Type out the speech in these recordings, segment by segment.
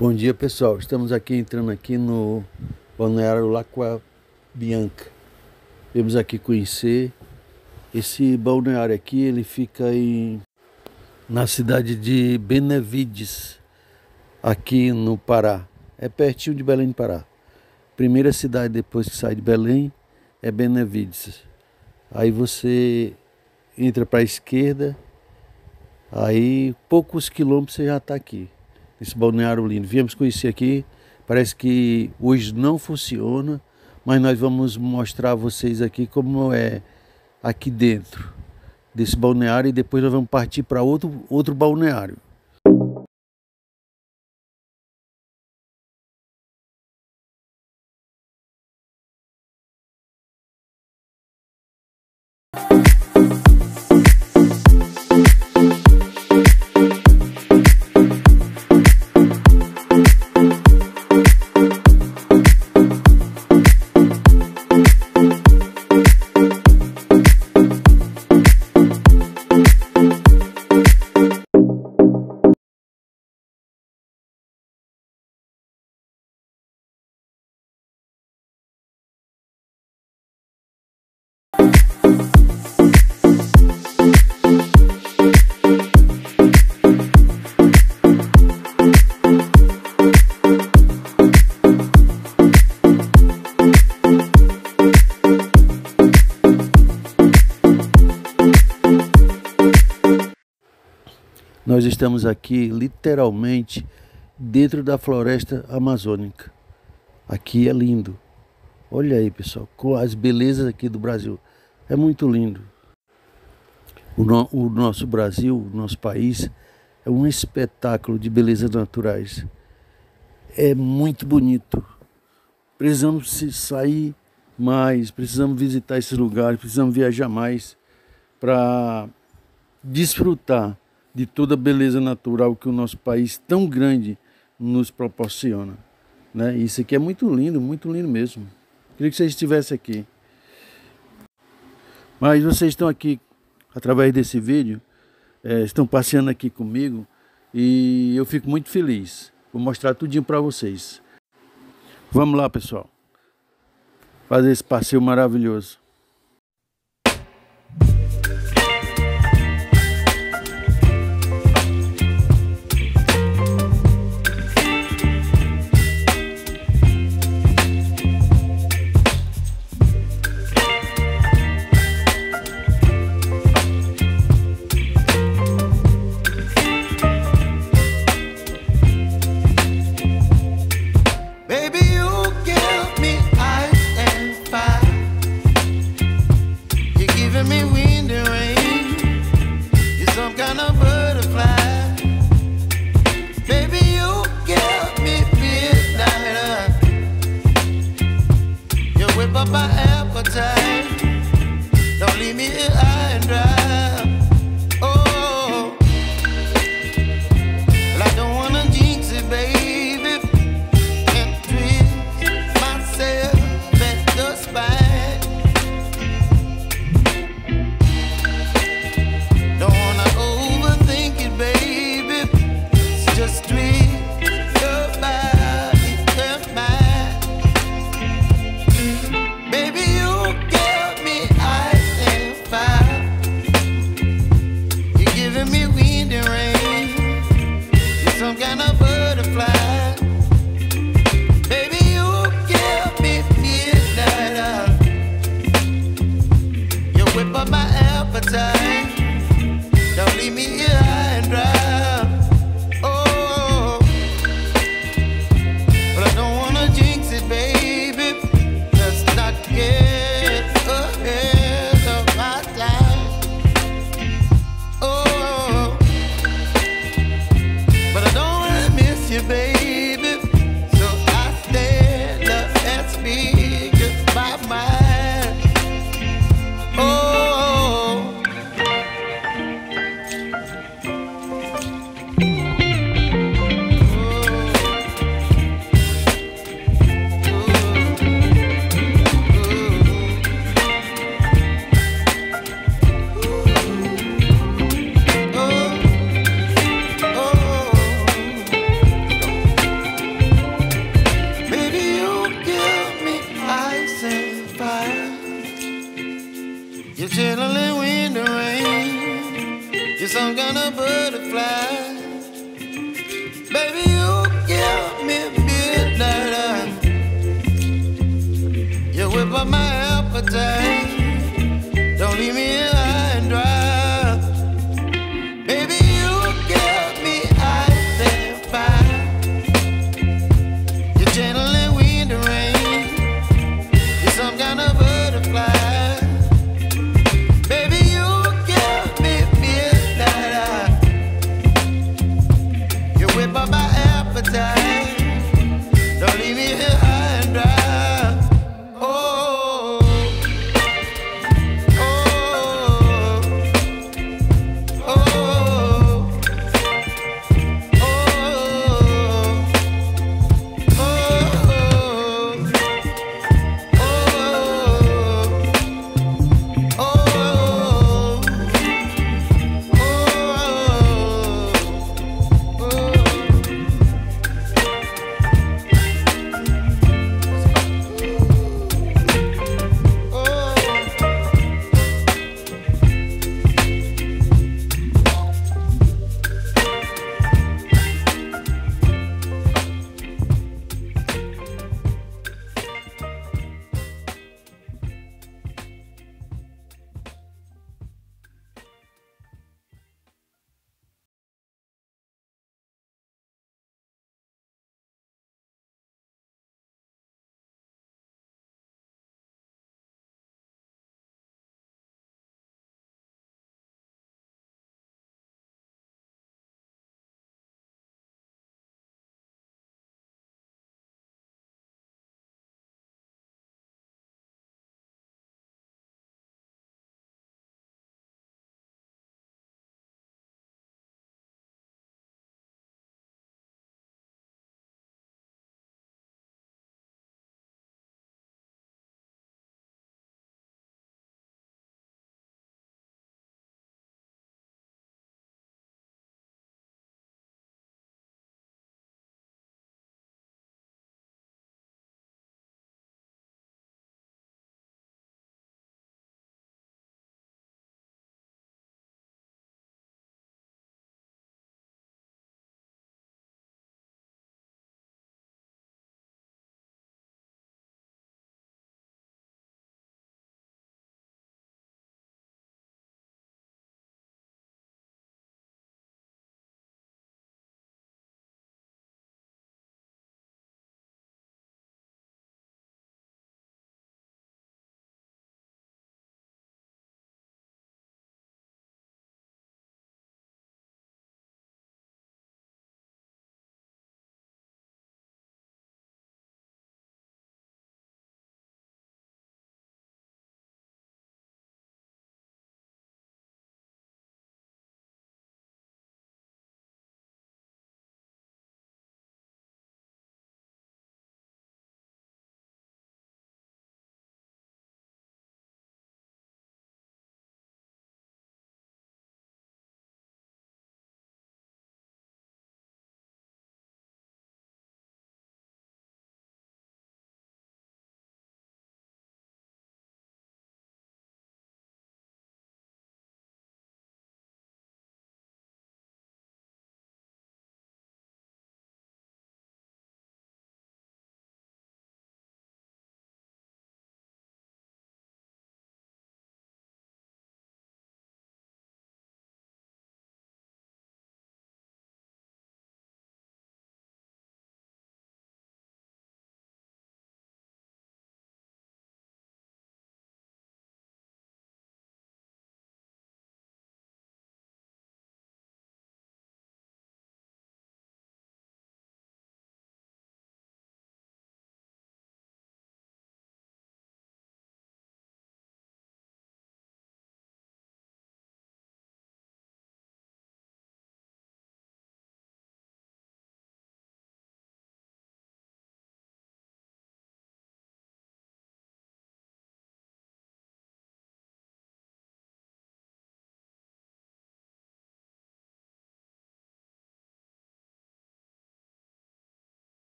Bom dia, pessoal. Estamos aqui entrando aqui no balneário Lagoa Bianca. Vamos aqui conhecer esse balneário aqui. Ele fica na cidade de Benevides, aqui no Pará. É pertinho de Belém do Pará. Primeira cidade depois que sai de Belém é Benevides. Aí você entra para a esquerda, aí poucos quilômetros você já está aqui. Esse balneário lindo. Viemos conhecer aqui. Parece que hoje não funciona, mas nós vamos mostrar a vocês aqui como é aqui dentro desse balneário e depois nós vamos partir para outro balneário. Nós estamos aqui literalmente dentro da floresta amazônica. Aqui é lindo. Olha aí, pessoal, com as belezas aqui do Brasil. É muito lindo. O nosso Brasil, o nosso país, é um espetáculo de belezas naturais. É muito bonito. Precisamos sair mais, precisamos visitar esses lugares, precisamos viajar mais para desfrutar de toda a beleza natural que o nosso país tão grande nos proporciona, né? Isso aqui é muito lindo mesmo. Queria que vocês estivessem aqui. Mas vocês estão aqui, através desse vídeo, estão passeando aqui comigo e eu fico muito feliz. Vou mostrar tudinho para vocês. Vamos lá, pessoal. Fazer esse passeio maravilhoso. Don't leave me here high and dry. Oh, well, I don't wanna jinx it, baby, and twist myself at the spine. Don't wanna overthink it, baby. It's just twist your body and mine. Baby, you give me ice and fire. You're giving me wind and rain. You're some kind of butterfly. Baby, you give me midnight. You whip up my appetite. Don't leave me here high and dry. Oh, but I don't wanna jinx it, baby. Let's not get ahead of my time. Oh, but I don't wanna up on my appetite. Don't leave me here high and dry. Oh, oh, oh,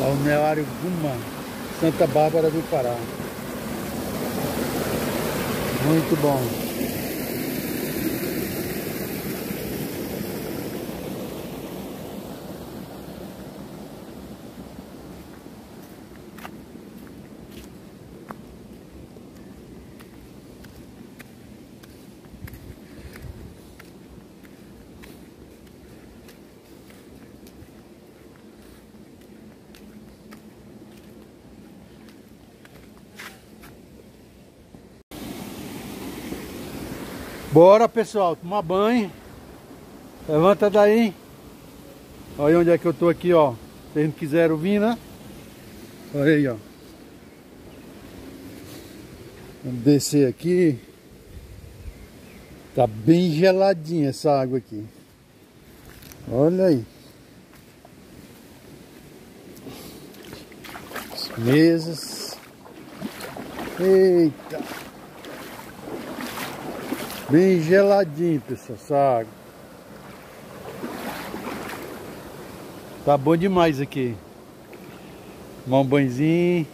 Balneário Guma, Santa Bárbara do Pará. Muito bom. Bora, pessoal, tomar banho. Levanta daí. Olha onde é que eu tô aqui, ó. Vocês não quiseram vir, né? Olha aí, ó. Vamos descer aqui. Tá bem geladinha essa água aqui. Olha aí. As mesas. Eita. Bem geladinho, pessoal, essa água. Tá bom demais aqui. Tomar um banhozinho.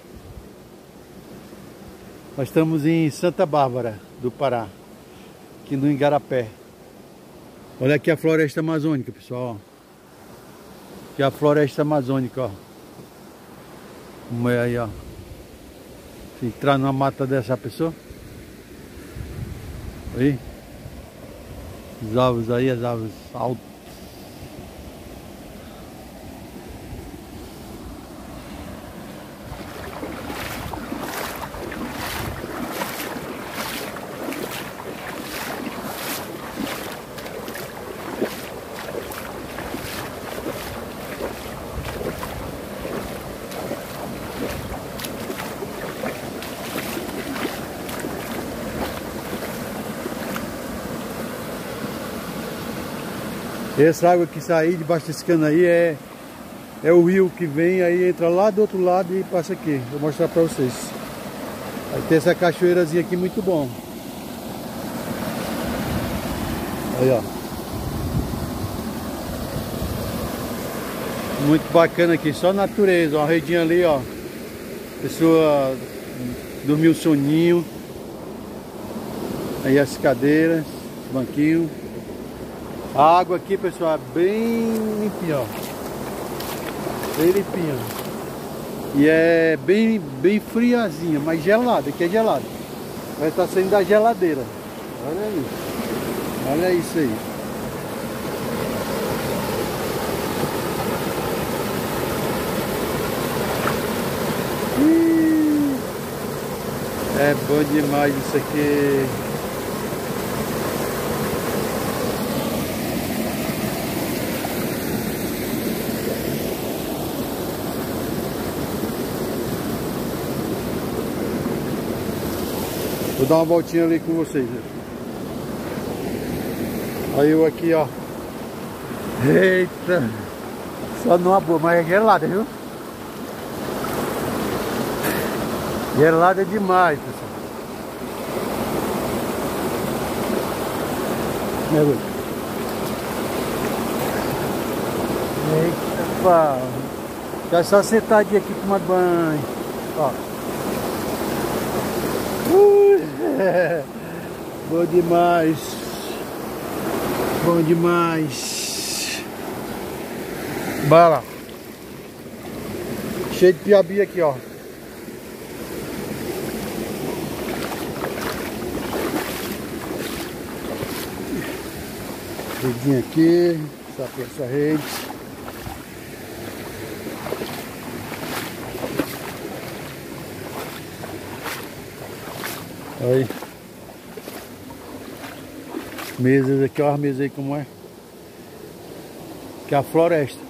Nós estamos em Santa Bárbara do Pará, aqui no Igarapé. Olha aqui a floresta amazônica, pessoal. Aqui a floresta amazônica, ó. Como é aí, ó. Se entrar numa mata dessa pessoa. Aí. As árvores aí, as árvores altas. Essa água que sai debaixo desse cano aí é o rio que vem, aí entra lá do outro lado e passa aqui. Vou mostrar pra vocês. Aí tem essa cachoeirazinha aqui muito bom. Aí, ó. Muito bacana aqui, só natureza. Uma redinha ali, ó. Pessoa dormiu soninho. Aí as cadeiras, banquinho. A água aqui, pessoal, é bem limpinha, ó. Bem limpinha. E é bem friazinha, mas gelada, aqui é gelada. Vai estar saindo da geladeira. Olha aí. Olha isso aí. É bom demais isso aqui. Vou dar uma voltinha ali com vocês. Aí eu aqui, ó. Eita! Só numa boa, mas é gelada, viu? Gelada demais, pessoal. Eita, pá. Tá só sentadinho aqui tomando banho. Ó. Bom demais. Bom demais. Bala. Cheio de piabi aqui, ó. Redinha aqui. Essa rede. Aí. Mesas aqui, ó, as mesas aí como é. Que é a floresta.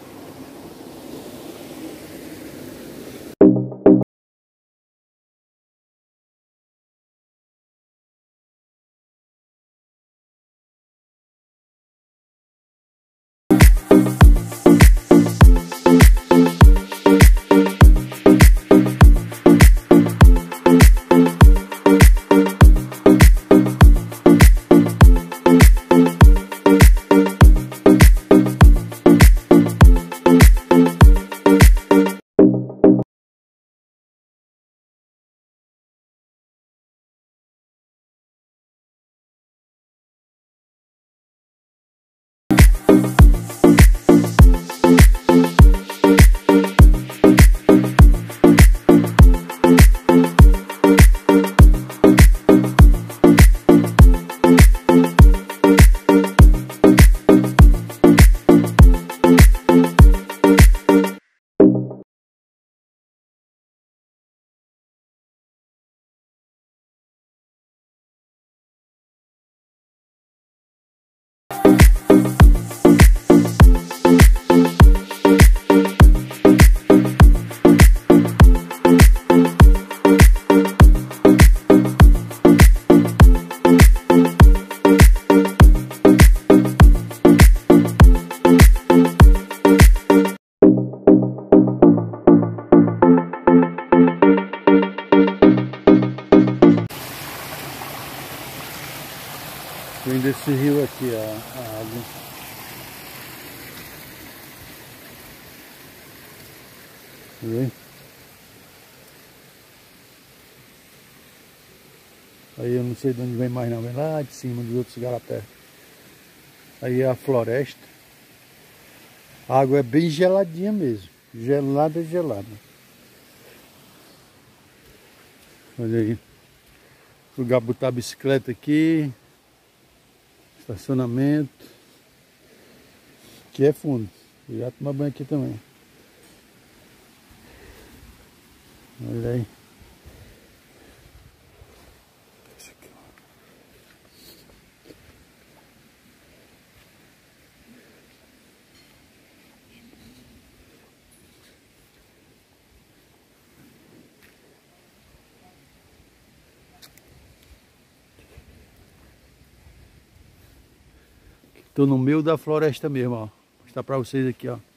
desse rio aqui, ó, a água. Tá vendo? Aí eu não sei de onde vem mais não, vem lá de cima dos outros igarapés. Aí é a floresta. A água é bem geladinha mesmo. Gelada, gelada. Olha aí. Lugar para botar a bicicleta aqui. Estacionamento. Aqui é fundo. Eu já tomo banho aqui também. Olha aí. Estou no meio da floresta mesmo, ó. Vou mostrar para vocês aqui, ó.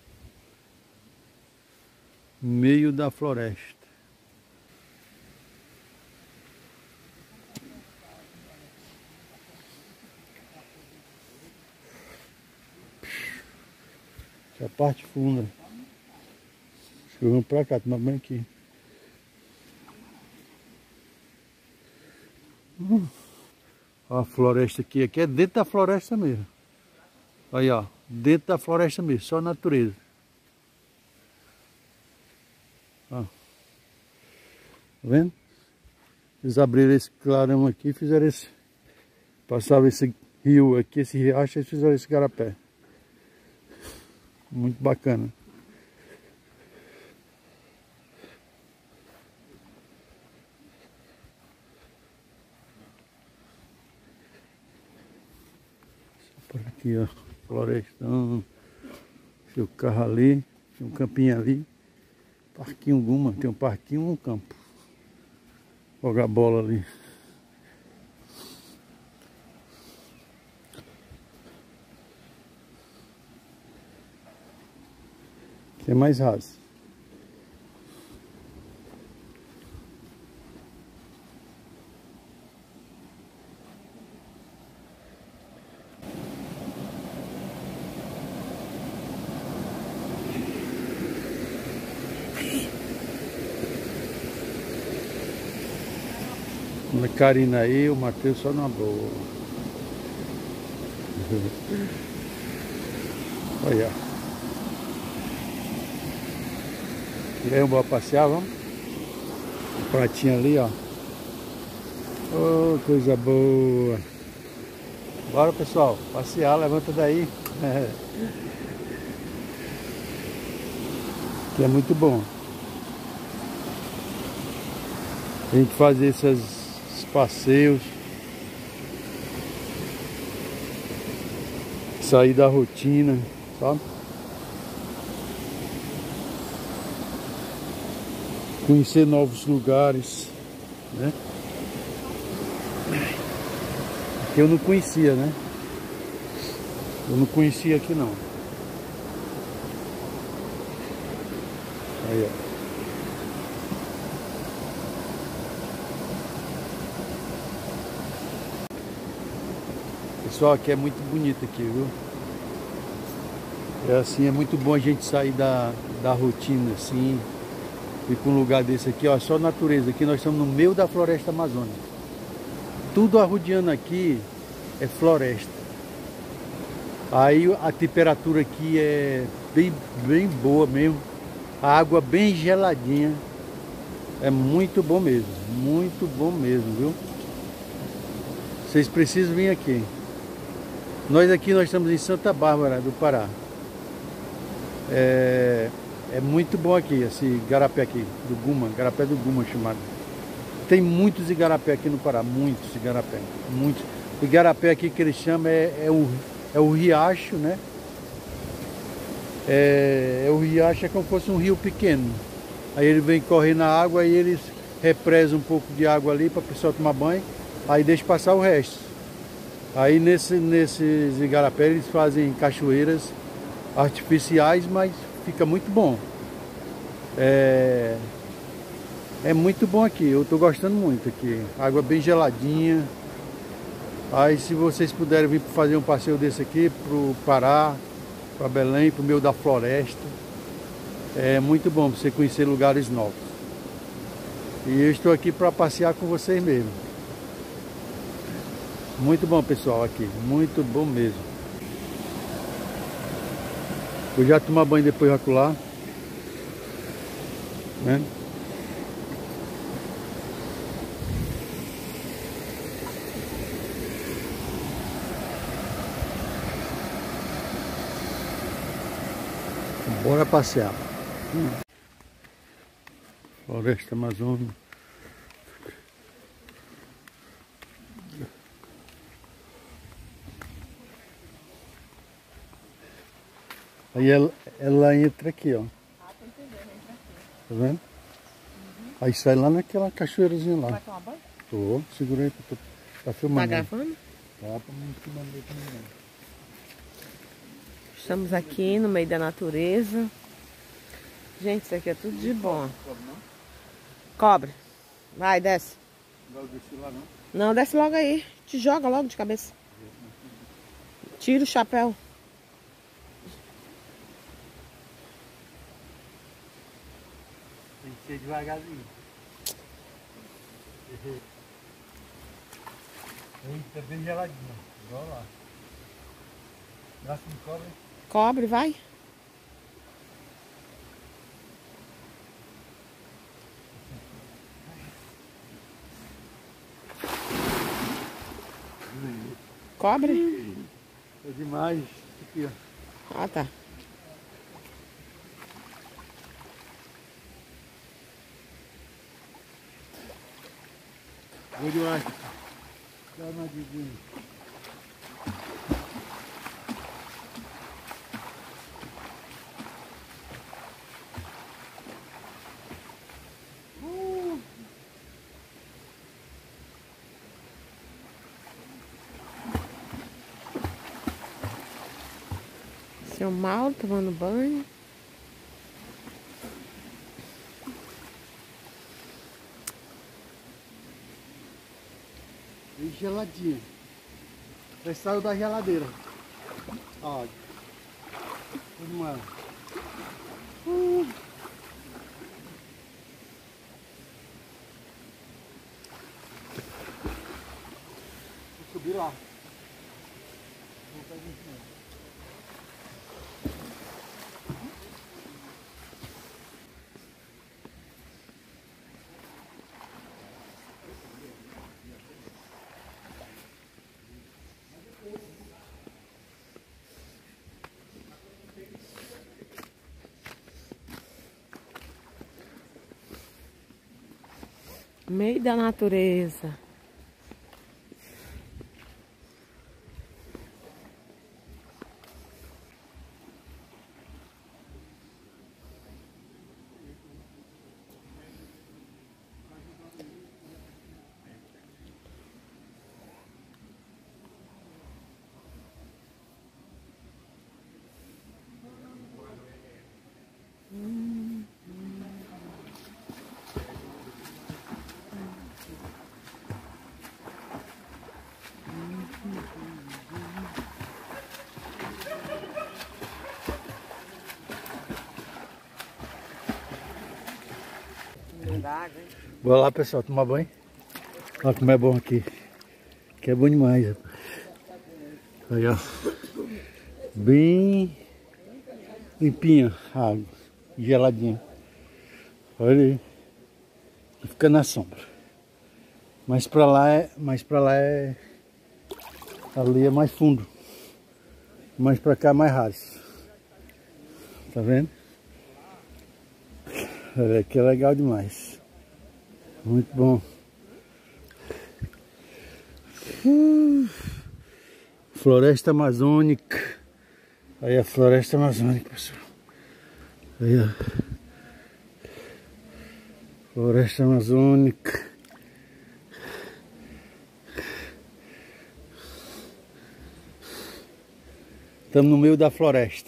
Meio da floresta. Essa é a parte funda. Acho que eu vou pra cá, tomar banho aqui. Ó, a floresta aqui. Aqui é dentro da floresta mesmo. Aí, ó. Dentro da floresta mesmo. Só a natureza. Ó. Tá vendo? Eles abriram esse clarão aqui e fizeram esse... Passava esse rio aqui, esse riacho, e fizeram esse garapé. Muito bacana. Por aqui, ó, florestão. Tem o carro ali, tem um campinho ali. Parquinho Guma, tem um parquinho e um campo. Jogar bola ali. Aqui é mais raso. A Karina aí, o Matheus só na boa. Olha. E aí, vamos passear, vamos? A pratinha ali, ó. Oh, coisa boa. Bora, pessoal, passear, levanta daí. Que é muito bom. A gente fazer esses passeios. Sair da rotina, sabe? Conhecer novos lugares, né? Que eu não conhecia, né? Eu não conhecia aqui não. Aí, ó. Pessoal, aqui é muito bonito aqui, viu? É assim, é muito bom a gente sair da rotina, assim. Ir para um lugar desse aqui, ó, só natureza. Aqui nós estamos no meio da floresta amazônica. Tudo arrodeando aqui é floresta. Aí a temperatura aqui é bem boa mesmo. A água bem geladinha. É muito bom mesmo, viu? Vocês precisam vir aqui. Nós estamos em Santa Bárbara do Pará. É muito bom aqui, esse igarapé aqui, do Guma, igarapé do Guma chamado. Tem muitos igarapé aqui no Pará, muitos igarapé, muitos. O igarapé aqui que eles chamam é o riacho, né? O riacho é como se fosse um rio pequeno. Aí ele vem correr na água e eles represam um pouco de água ali para o pessoal tomar banho, aí deixa passar o resto. Aí nesses igarapé eles fazem cachoeiras artificiais, mas fica muito bom. É muito bom aqui, eu tô gostando muito aqui. Água bem geladinha. Aí se vocês puderem vir fazer um passeio desse aqui pro Pará, para Belém, pro meio da floresta, é muito bom para você conhecer lugares novos. E eu estou aqui para passear com vocês mesmo. Muito bom, pessoal, aqui, muito bom mesmo. Vou já tomar banho depois de acular, né? Bora passear. Floresta Amazônica. Aí ela entra aqui, ó. Ah, tô entendendo, entra aqui. Tá vendo? Aí sai lá naquela cachoeirazinha lá. Vai tomar banho? Tô, segura aí, tá filmando. Tá gravando? Tá, pra mim filmando aí também. Estamos aqui no meio da natureza. Gente, isso aqui é tudo de bom. Cobre. Vai, desce. Não vai descer lá, não? Não, desce logo aí. Te joga logo de cabeça. Tira o chapéu. Tem que ser devagarzinho. Eita, bem geladinho. Olha lá. Braço de cobre. Cobre, vai. Cobre? É demais. Aqui, ó. Ah, tá. Vou demais. Dá uma diguinha. Seu Mauro tomando banho. Bem geladinho. Já saiu da geladeira. Ó. Vamos lá. Vou subir lá. Vou fazer isso mesmo. Meio da natureza. Bora lá, pessoal, tomar banho. Olha como é bom aqui. Aqui é bom demais, rapaz. Aí, ó. Bem limpinha a água. Geladinha. Olha aí. Fica na sombra. Mas pra lá é. Ali é mais fundo. Mas pra cá é mais raso. Tá vendo? Aqui é legal demais. Muito bom. Floresta Amazônica. Aí a Floresta Amazônica, pessoal. Aí, ó. Floresta Amazônica. Estamos no meio da floresta.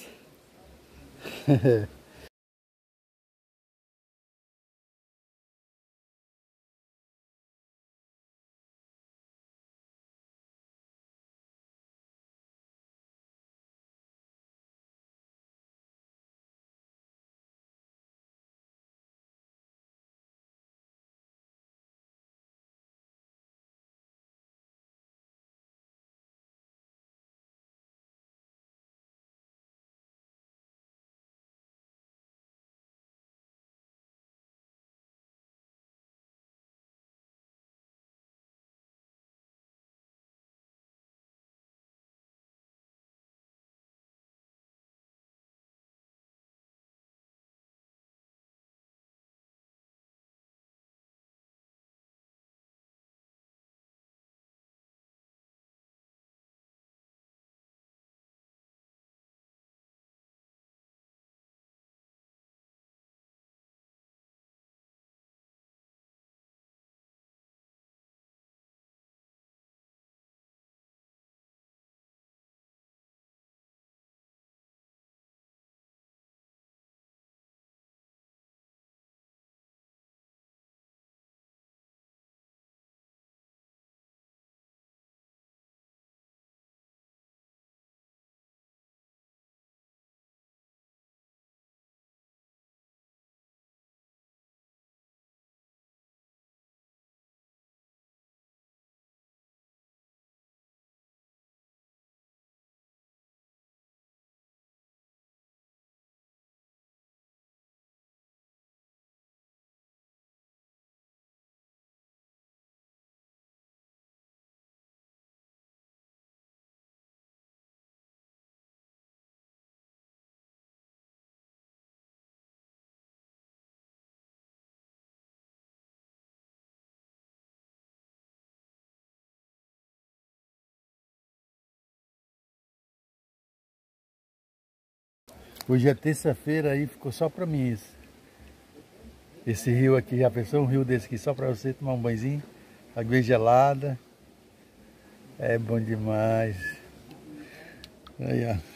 Hoje é terça-feira, aí ficou só pra mim isso. Esse rio aqui, já pensou um rio desse aqui só pra você tomar um banhozinho? Água gelada. É bom demais. Aí, ó.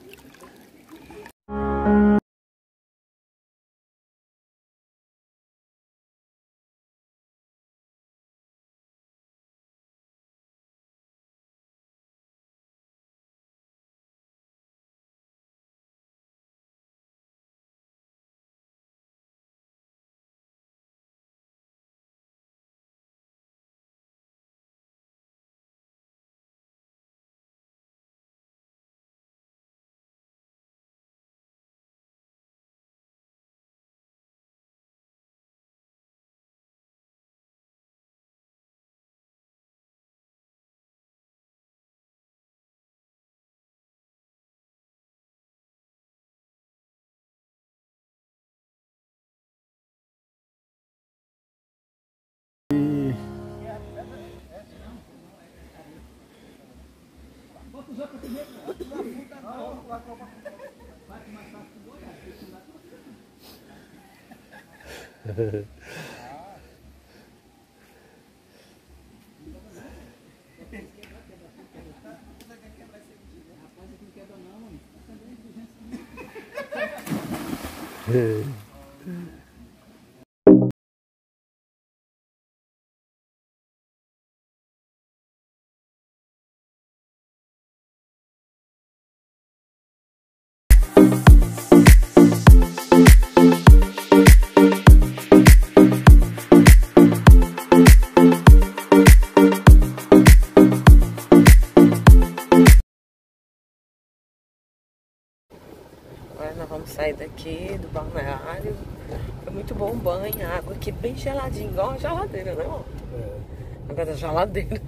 Agora nós vamos sair daqui do balneário. Foi muito bom o banho, a água aqui bem geladinha, igual a geladeira, né, ó? Agora da geladeira.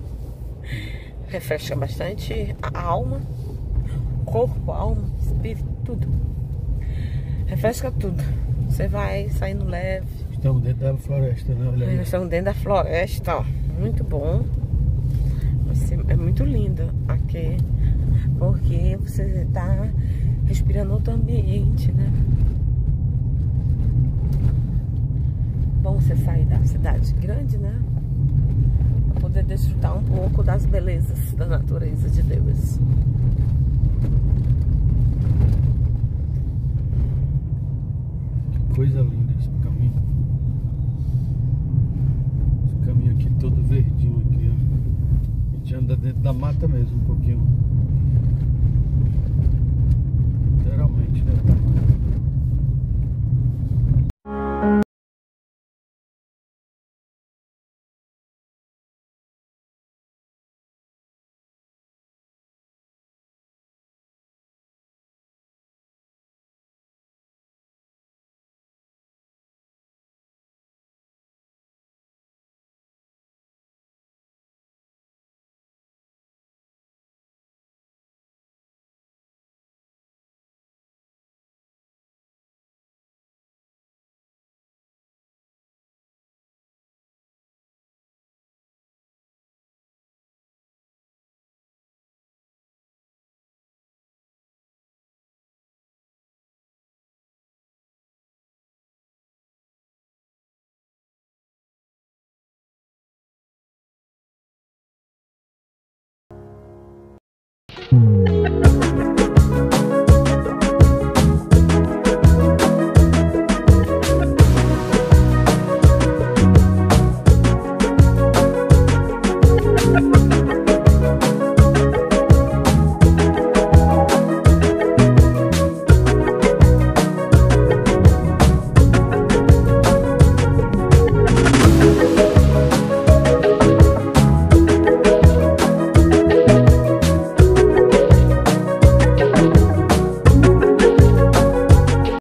Refresca bastante a alma, corpo, alma, espírito, tudo. Refresca tudo. Você vai saindo leve. Estamos dentro da floresta, né? Olha aí. Nós estamos dentro da floresta, ó. Muito bom. É muito lindo aqui, porque você tá respirando outro ambiente, né? Bom você sair da cidade grande, né? Pra poder desfrutar um pouco das belezas da natureza de Deus. Que coisa linda esse caminho. Esse caminho aqui todo verdinho aqui, ó. A gente anda dentro da mata mesmo, um pouquinho. Literalmente, né?